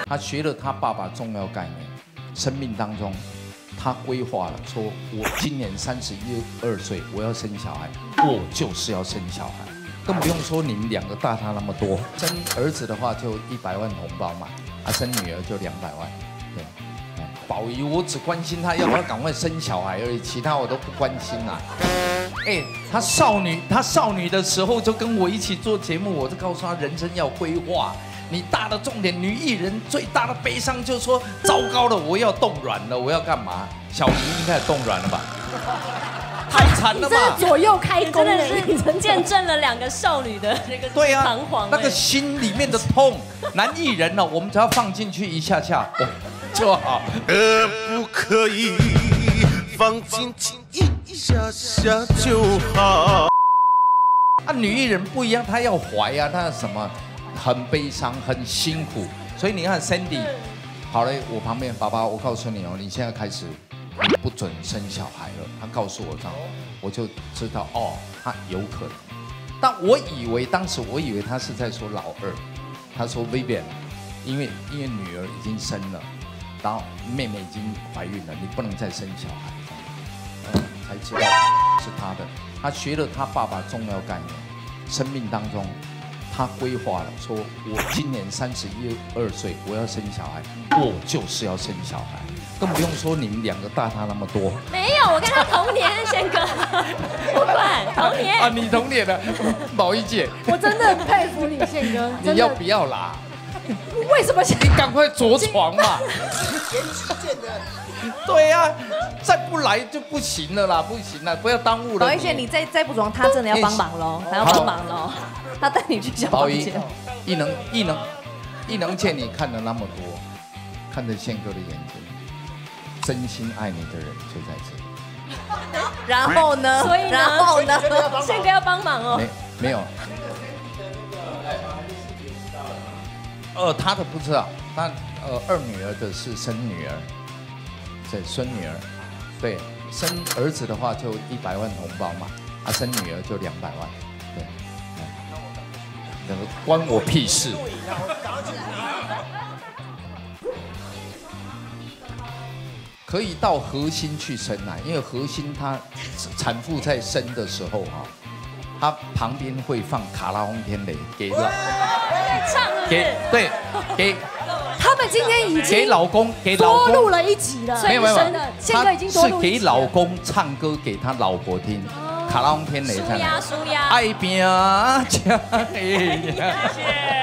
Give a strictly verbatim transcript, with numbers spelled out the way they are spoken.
他学了他爸爸重要概念，生命当中，他规划了，说我今年三十一二岁，我要生小孩，我就是要生小孩，更不用说你们两个大他那么多。生儿子的话就一百万红包嘛，啊，生女儿就两百万，对。宝仪，我只关心他要不要赶快生小孩而已，其他我都不关心啦。哎，她少女，她少女的时候就跟我一起做节目，我就告诉她人生要规划。你大的重点，女艺人最大的悲伤就是说，糟糕了，我要冻卵了，我要干嘛？小明应该冻卵了吧？太惨了吧！ 你这是左右开弓， 真的是见证了两个少女的这个对啊， 彷徨， 那个心里面的痛。男艺人呢，我们只要放进去一下下，哦，就好。 可不可以放进去一下下就好？ 啊，女艺人不一样，她要怀啊，她什么很悲伤，很辛苦。所以你看 Sandy， 好了，我旁边爸爸，我告诉你哦，你现在开始你不准生小孩了。他告诉我这样，我就知道哦，他有可能。但我以为当时我以为他是在说老二，他说 Vivian， 因为因为女儿已经生了，然后妹妹已经怀孕了，你不能再生小孩。嗯，才知道是他的。他学了他爸爸重要概念，生命当中，他规划了，说我今年三十一二岁，我要生小孩，我就是要生小孩，更不用说你们两个大他那么多。 没有，我跟他同年，宪哥，不管同年啊，你同年的，宝仪姐， 我真的很佩服你，宪哥， 你要不要啦？ 为什么？ 你赶快着床嘛！对呀、啊，再不来就不行了啦，不行了，不要耽误了。 宝仪姐，你再再不装，他真的要帮忙喽，他要帮忙喽，他带你去小房间。 艺能艺能艺能界，你看了那么多，看着宪哥的眼睛，真心爱你的人就在这里。 然后呢？ 所以呢？ 然后呢？ 宪哥要帮忙哦。 没没有。呃，他的不知道，他呃二女儿的是生女儿，对，孙女儿，对，生儿子的话就一百万红包嘛，啊，生女儿就两百万，对，那个关我屁事。可以到核心去生啊，因为核心它产妇在生的时候哈，它旁边会放卡拉轰天雷给老。给对给， 他们今天已经给老公给老公多录了一集了， 没有没有， 宪哥已经多录是给老公唱歌给他老婆听，卡拉 OK 天雷这样。 舒压舒压。 爱拼家， 谢谢。